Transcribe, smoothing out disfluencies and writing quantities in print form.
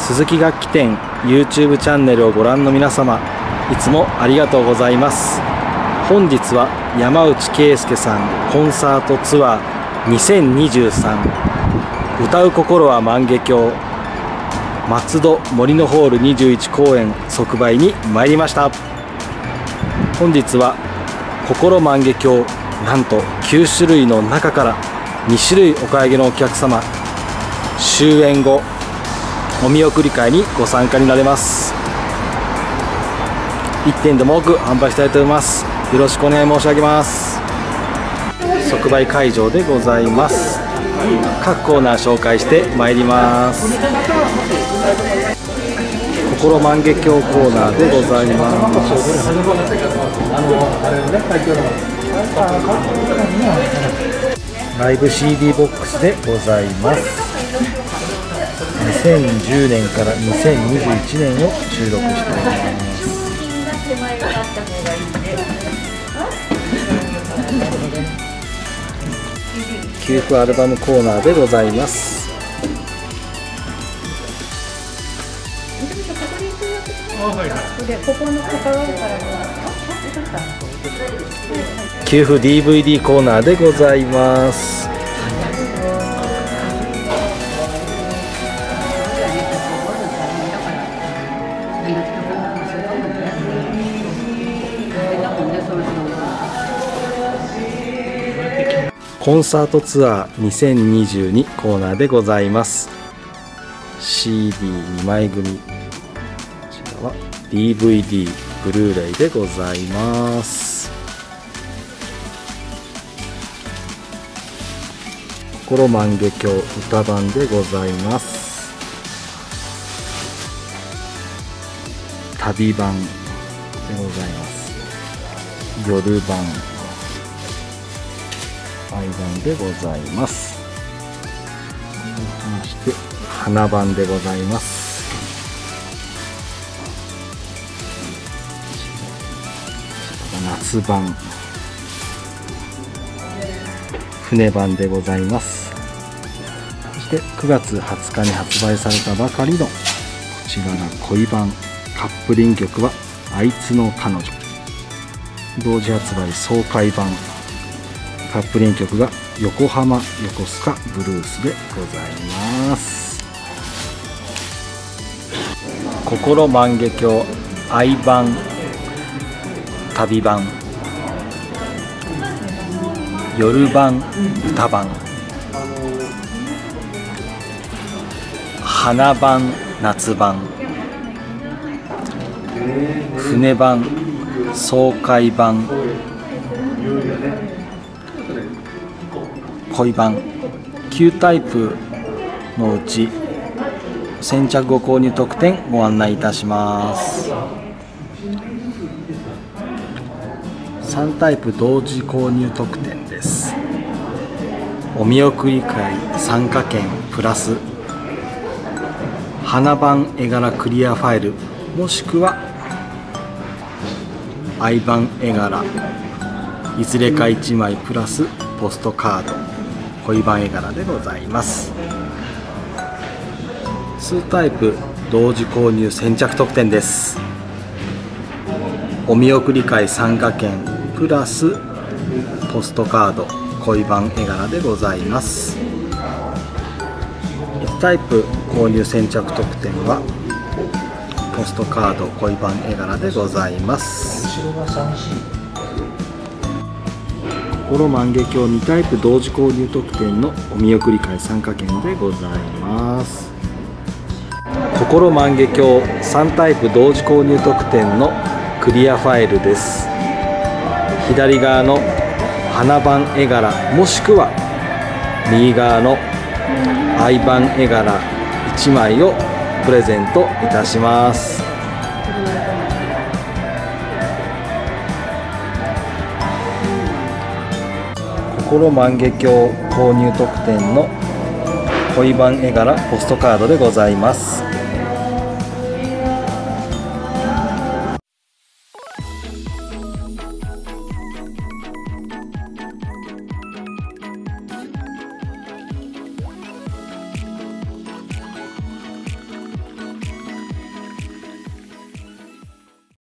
鈴木楽器店 YouTube チャンネルをご覧の皆様、いつもありがとうございます。本日は山内圭介さんコンサートツアー2023、歌う心は万華鏡松戸森のホール21公演即売に参りました。本日は心万華鏡、なんと9種類の中から2種類お買い上げのお客様、終演後お見送り会にご参加になれます。1点でも多く販売したいと思います。よろしくお願い申し上げます。即売会場でございます。各コーナー紹介してまいります。心万華鏡コーナーでございます。ライブ CD ボックスでございます。2010年から2021年を収録しております。給付アルバムコーナーでございます。給付 DVD コーナーでございます。コンサートツアー2022コーナーでございます。 CD2 枚組、こちらは DVD ブルーレイでございます。心万華鏡歌版でございます。旅版でございます。夜版、愛版でございます。そして花版でございます。夏版、船版でございます。そして9月20日に発売されたばかりのこちらが恋版、カップリング曲はあいつの彼女、同時発売爽快版、カップリング曲が横浜横須賀ブルースでございます。心万華鏡愛版、旅版、夜版、歌版、花版、夏版、船版、爽快版、恋版、9タイプのうち先着ご購入特典ご案内いたします。3タイプ同時購入特典です。お見送り会参加券プラス花版絵柄クリアファイル、もしくは愛版絵柄いずれか1枚プラスポストカード、恋版絵柄でございます。2タイプ同時購入先着特典です。お見送り会参加券プラスポストカード、恋版絵柄でございます。1タイプ購入先着特典はポストカード、恋版絵柄でございます。心万華鏡2タイプ同時購入特典のお見送り会参加券でございます。心万華鏡3タイプ同時購入特典のクリアファイルです。左側の花版絵柄、もしくは右側の愛版絵柄1枚をプレゼントいたします。心万華鏡購入特典の恋版絵柄ポストカードでございます。